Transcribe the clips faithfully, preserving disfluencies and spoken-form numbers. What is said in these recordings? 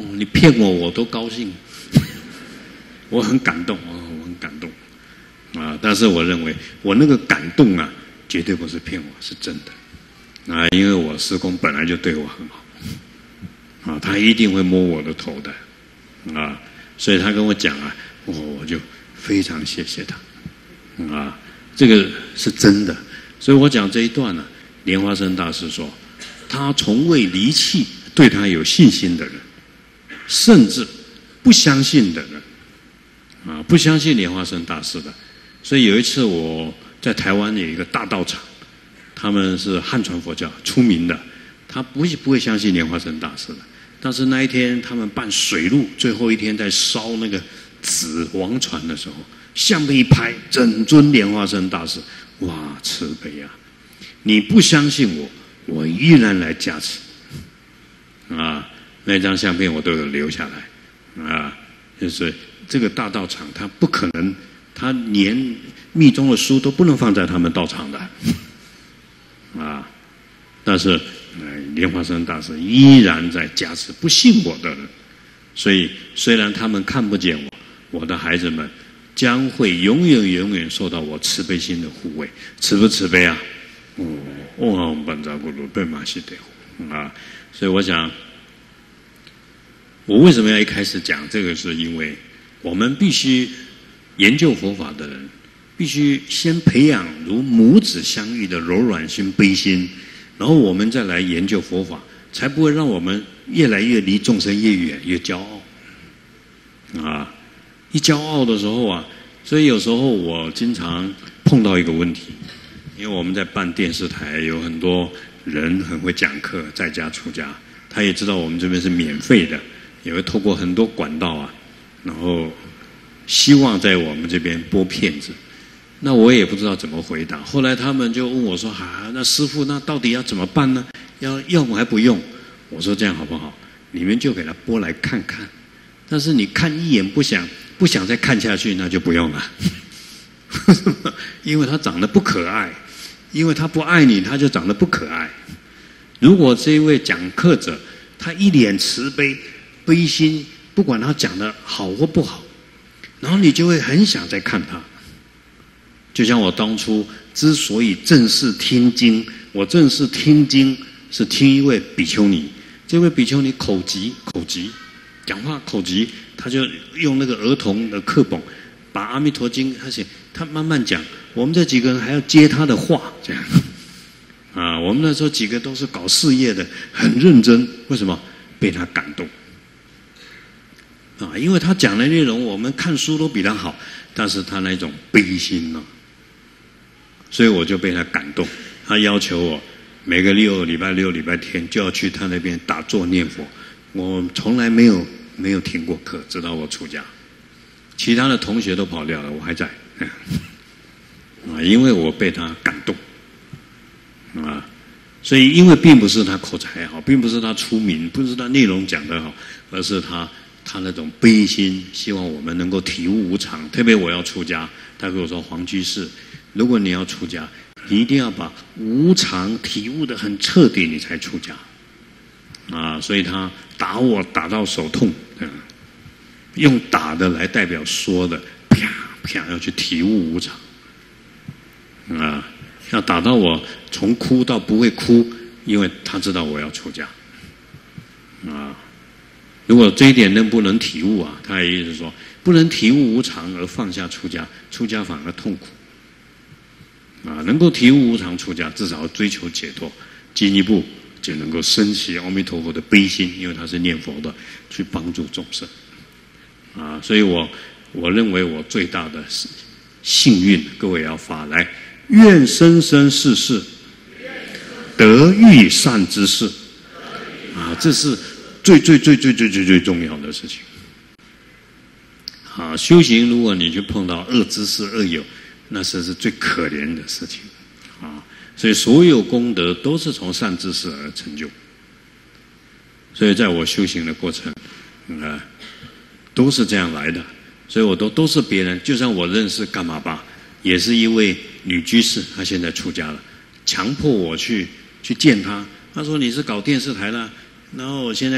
你骗我我都高兴，我很感动啊，我很感动啊！但是我认为我那个感动啊，绝对不是骗我，是真的啊！因为我师公本来就对我很好啊，他一定会摸我的头的啊，所以他跟我讲啊，我我就非常谢谢他啊，这个是真的。所以我讲这一段呢、啊，莲花生大师说，他从未离弃对他有信心的人，甚至不相信的人啊，不相信莲花生大师的。所以有一次我在台湾有一个大道场，他们是汉传佛教出名的，他不会不会相信莲花生大师的。但是那一天他们办水路，最后一天在烧那个纸王船的时候，下面一拍，整尊莲花生大师，哇，慈悲啊！你不相信我，我依然来加持啊！那张相片我都有留下来啊，就是这个大道场，他不可能，他连密宗的书都不能放在他们道场的啊。但是，莲花生大师依然在加持不信我的人，所以虽然他们看不见我，我的孩子们将会永远永远受到我慈悲心的护卫，慈不慈悲啊？哦，哦，本扎咕噜贝玛西德啊！所以我想，我为什么要一开始讲这个？是因为我们必须研究佛法的人，必须先培养如母子相遇的柔软心、悲心，然后我们再来研究佛法，才不会让我们越来越离众生越远，越骄傲啊！一骄傲的时候啊，所以有时候我经常碰到一个问题，因为我们在办电视台，有很多人很会讲课，在家出家，他也知道我们这边是免费的，也会透过很多管道啊，然后希望在我们这边播片子。那我也不知道怎么回答。后来他们就问我说：“啊，那师父，那到底要怎么办呢？要用还不用？”我说：“这样好不好？你们就给他播来看看。但是你看一眼不想不想再看下去，那就不用了。因为他长得不可爱，因为他不爱你，他就长得不可爱。如果这一位讲课者他一脸慈悲悲心，不管他讲的好或不好，然后你就会很想再看他。就像我当初之所以正式听经，我正式听经是听一位比丘尼，这位比丘尼口疾，口疾，讲话口疾，他就用那个儿童的课本，把《阿弥陀经》，而且他慢慢讲，我们这几个人还要接他的话，这样啊，我们那时候几个都是搞事业的，很认真，为什么？被他感动啊，因为他讲的内容我们看书都比他好，但是他那种悲心呢、啊，所以我就被他感动。他要求我每个六礼拜六礼拜天就要去他那边打坐念佛，我从来没有没有停过课，直到我出家。其他的同学都跑掉了，我还在啊，因为我被他感动啊，所以因为并不是他口才好，并不是他出名，不是他内容讲得好，而是他他那种悲心，希望我们能够体悟无常。特别我要出家，他跟我说：“黄居士，如果你要出家，你一定要把无常体悟得很彻底，你才出家。”啊，所以他打我打到手痛，嗯，用打的来代表说的，啪啪要去体悟无常，啊，要打到我从哭到不会哭，因为他知道我要出家，啊，如果这一点能不能体悟啊？他的意思是说，不能体悟无常而放下出家，出家反而痛苦。啊，能够体悟无常出家，至少要追求解脱，进一步就能够升起阿弥陀佛的悲心，因为他是念佛的，去帮助众生。啊，所以我我认为我最大的幸运，各位要发来，愿生生世世得遇善知识。啊，这是最最最最最最最重要的事情。啊，修行如果你去碰到恶知识、恶友，那是是最可怜的事情啊！所以所有功德都是从善知识而成就。所以在我修行的过程，啊，都是这样来的。所以我都都是别人，就像我认识干嘛吧，也是一位女居士，她现在出家了，强迫我去去见她。她说你是搞电视台的，然后我现在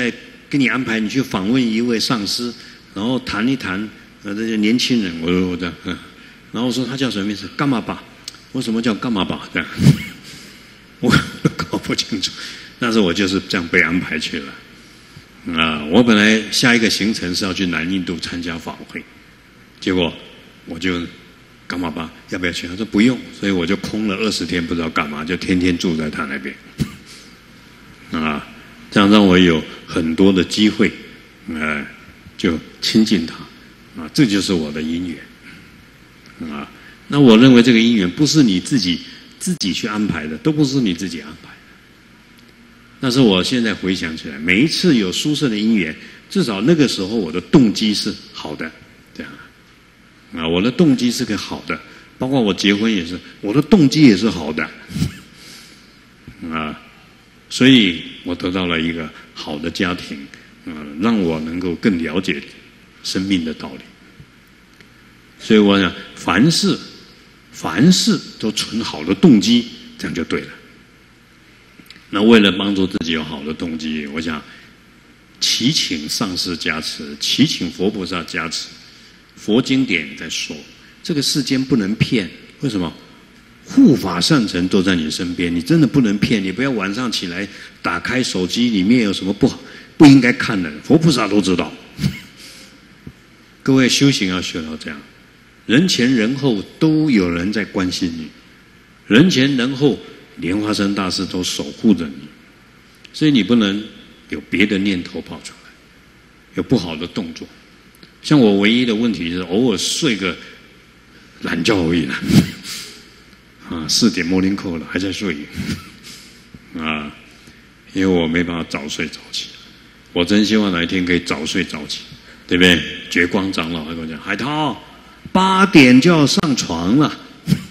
给你安排你去访问一位上司，然后谈一谈呃这些年轻人，我我的，嗯，然后我说他叫什么名字？干嘛吧？为什么叫干嘛吧？这样，我都搞不清楚。但是我就是这样被安排去了。啊，我本来下一个行程是要去南印度参加法会，结果我就干嘛吧？要不要去？他说不用，所以我就空了二十天，不知道干嘛，就天天住在他那边。啊，这样让我有很多的机会，呃，就亲近他。啊，这就是我的因缘。啊，那我认为这个因缘不是你自己自己去安排的，都不是你自己安排的。但是我现在回想起来，每一次有殊胜的因缘，至少那个时候我的动机是好的，这样啊，我的动机是个好的，包括我结婚也是，我的动机也是好的，啊，所以我得到了一个好的家庭，啊，让我能够更了解生命的道理。所以我想，凡事凡事都存好的动机，这样就对了。那为了帮助自己有好的动机，我想祈请上师加持，祈请佛菩萨加持。佛经典在说，这个世间不能骗，为什么？护法善神都在你身边，你真的不能骗。你不要晚上起来打开手机，里面有什么不好不应该看的，佛菩萨都知道。各位修行要学到这样，人前人后都有人在关心你，人前人后莲花生大师都守护着你，所以你不能有别的念头跑出来，有不好的动作。像我唯一的问题就是偶尔睡个懒觉而已了，啊，四点 morning call 了还在睡，啊，因为我没办法早睡早起。我真希望哪一天可以早睡早起，对不对？觉光长老还跟我讲，海涛八点就要上床了。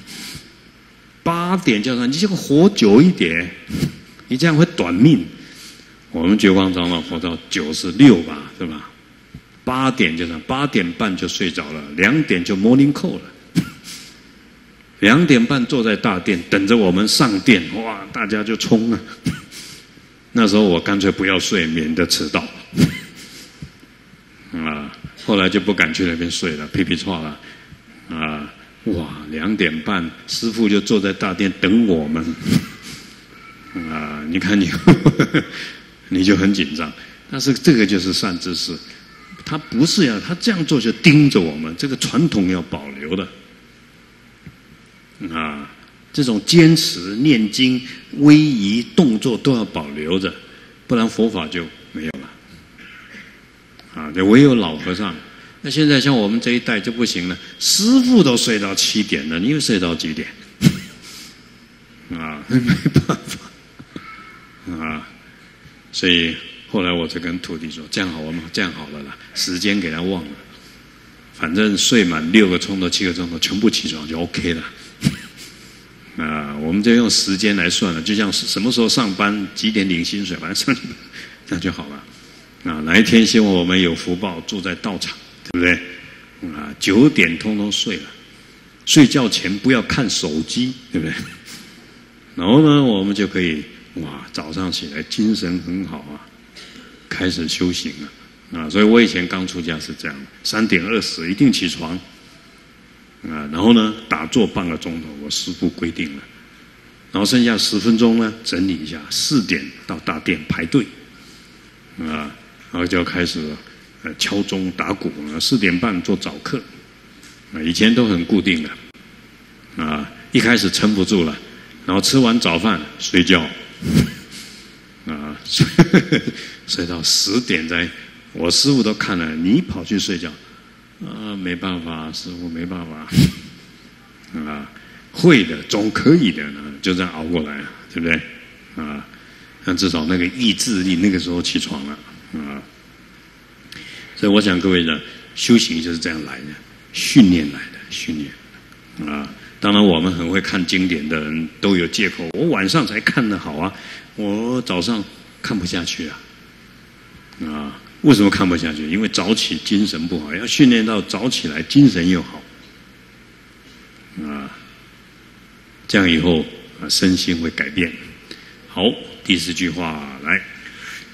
八点叫上，你这个活久一点，你这样会短命。我们觉光长老活到九十六吧，是吧？八点就上，八点半就睡着了，两点就 morning call 了。两点半坐在大殿等着我们上殿，哇，大家就冲了。那时候我干脆不要睡，免得迟到。啊，后来就不敢去那边睡了，屁屁错了，啊。哇，两点半，师父就坐在大殿等我们，啊！你看你，你就很紧张。但是这个就是善知识，他不是要他这样做就盯着我们，这个传统要保留的，啊，这种坚持念经、威仪动作都要保留着，不然佛法就没有了。啊，这唯有老和尚。那现在像我们这一代就不行了，师父都睡到七点了，你又睡到几点？啊，没办法啊！所以后来我就跟徒弟说：“这样好，我们这样好了啦，时间给他忘了，反正睡满六个钟头、七个钟头，全部起床就 OK 了。啊，我们就用时间来算了，就像什么时候上班、几点领薪水，反正上这样就好了。啊，哪一天希望我们有福报住在道场。”对不对？啊，九点通通睡了，睡觉前不要看手机，对不对？然后呢，我们就可以哇，早上起来精神很好啊，开始修行了啊。所以我以前刚出家是这样，三点二十一定起床啊，然后呢打坐半个钟头，我师父规定了，然后剩下十分钟呢整理一下，四点到大殿排队啊，然后就要开始了。敲钟打鼓啊，四点半做早课啊，以前都很固定的啊，一开始撑不住了，然后吃完早饭睡觉啊，睡到十点才，我师父都看了，你跑去睡觉啊，没办法，师父没办法啊，会的，总可以的，就这样熬过来，对不对啊？但至少那个意志力，那个时候起床了啊。所以我想各位呢，修行就是这样来的，训练来的，训练啊。当然，我们很会看经典的人都有借口，我晚上才看得好啊，我早上看不下去啊。啊，为什么看不下去？因为早起精神不好，要训练到早起来精神又好啊。这样以后啊，身心会改变。好，第四句话来。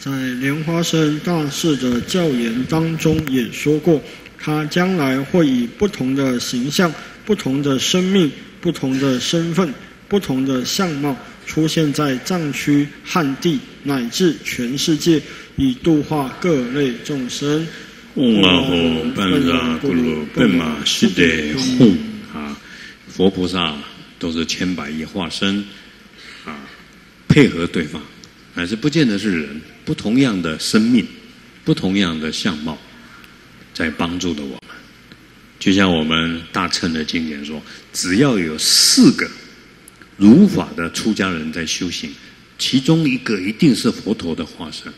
在莲花生大士的教言当中也说过，他将来会以不同的形象、不同的生命、不同的身份、不同的相貌出现在藏区、汉地乃至全世界，以度化各类众生。 嗡阿吽班扎咕噜奔马西德吽啊，佛菩萨都是千百亿化身啊，配合对方，乃至不见得是人，不同样的生命，不同样的相貌，在帮助着我们。就像我们大乘的经典说，只要有四个如法的出家人在修行，其中一个一定是佛陀的化身。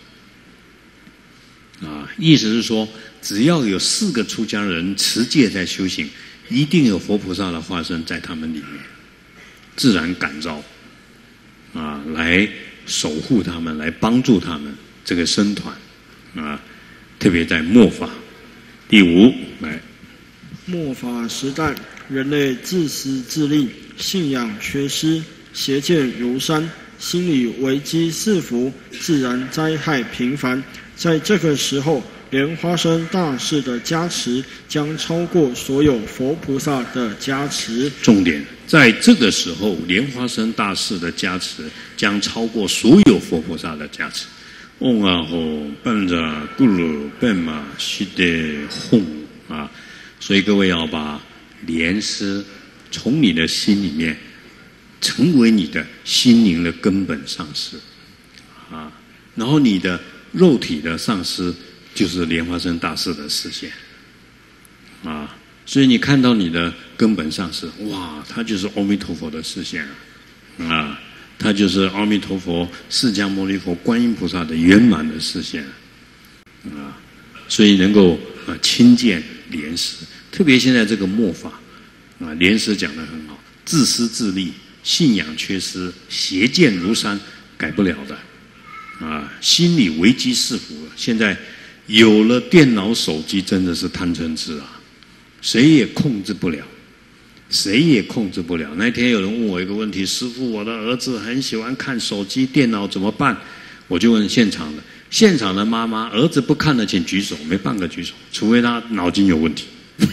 啊，意思是说，只要有四个出家人持戒在修行，一定有佛菩萨的化身在他们里面，自然感召啊，来守护他们，来帮助他们这个僧团啊，特别在末法。第五，来， 末法时代，人类自私自利，信仰缺失，邪见如山，心理危机四伏，自然灾害频繁。在这个时候，莲花生大士的加持将超过所有佛菩萨的加持。 重点，在这个时候，莲花生大士的加持将超过所有佛菩萨的加持。嗡阿吽班扎咕噜奔马西德吽啊！所以各位要把莲师从你的心里面成为你的心灵的根本上师啊，然后你的肉体的上师就是莲花生大士的视线啊，所以你看到你的根本上师，哇，他就是阿弥陀佛的视线啊，他就是阿弥陀佛、释迦牟尼佛、观音菩萨的圆满的视线啊，所以能够啊亲见莲师，特别现在这个末法啊，莲师讲得很好，自私自利、信仰缺失、邪见如山，改不了的。啊，心理危机四伏了。现在有了电脑、手机，真的是贪嗔痴啊，谁也控制不了，谁也控制不了。那天有人问我一个问题：师父，我的儿子很喜欢看手机、电脑，怎么办？我就问现场的，现场的妈妈，儿子不看的请举手，没半个举手，除非他脑筋有问题。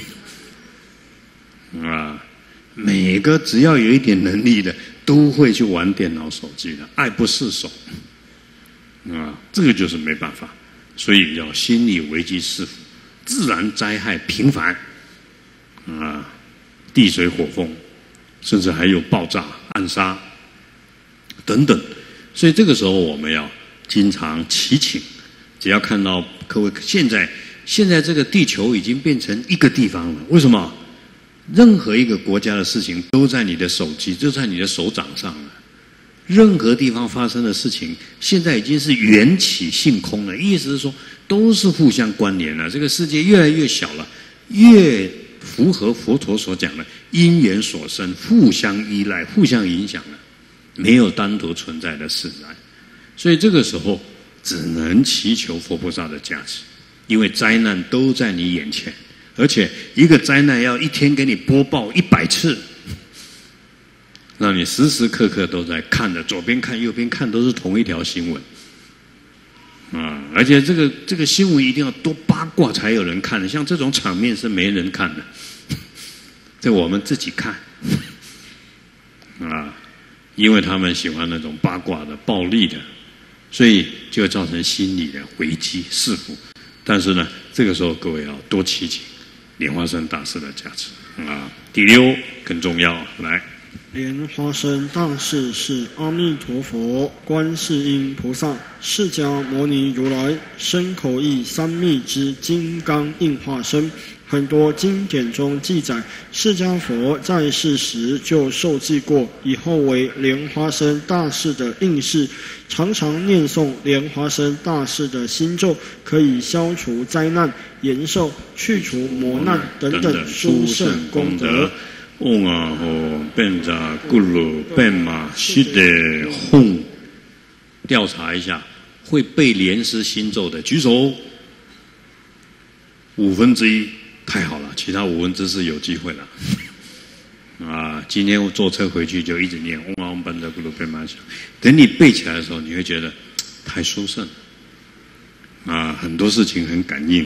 啊，每个只要有一点能力的，都会去玩电脑、手机的，爱不释手。啊，这个就是没办法，所以要心理危机四伏，自然灾害频繁，啊，地水火风，甚至还有爆炸、暗杀等等，所以这个时候我们要经常祈请，只要看到各位现在现在这个地球已经变成一个地方了，为什么？任何一个国家的事情都在你的手机，就在你的手掌上了。任何地方发生的事情，现在已经是缘起性空了。意思是说，都是互相关联了。这个世界越来越小了，越符合佛陀所讲的因缘所生，互相依赖、互相影响了，没有单独存在的自然。所以这个时候，只能祈求佛菩萨的加持，因为灾难都在你眼前，而且一个灾难要一天给你播报一百次。让你时时刻刻都在看的，左边看右边看都是同一条新闻啊！而且这个这个新闻一定要多八卦才有人看的，像这种场面是没人看的，这我们自己看啊，因为他们喜欢那种八卦的、暴力的，所以就会造成心理的危机四伏。但是呢，这个时候各位要多祈请莲花生大师的加持啊！第六更重要，来。 莲花生大士是阿弥陀佛、观世音菩萨、释迦牟尼如来身口意三密之金刚应化身。很多经典中记载，释迦佛在世时就受记过以后为莲花生大士的应试，常常念诵莲花生大士的心咒，可以消除灾难、延寿、去除磨难等等殊胜功德。 嗡阿吽班扎咕噜奔马西德吽，调查一下，会背莲师心咒的举手，五分之一，太好了，其他五分之四有机会了。啊，今天我坐车回去就一直念嗡阿吽班扎咕噜奔马西，等你背起来的时候，你会觉得太殊胜了。 啊，很多事情很感应。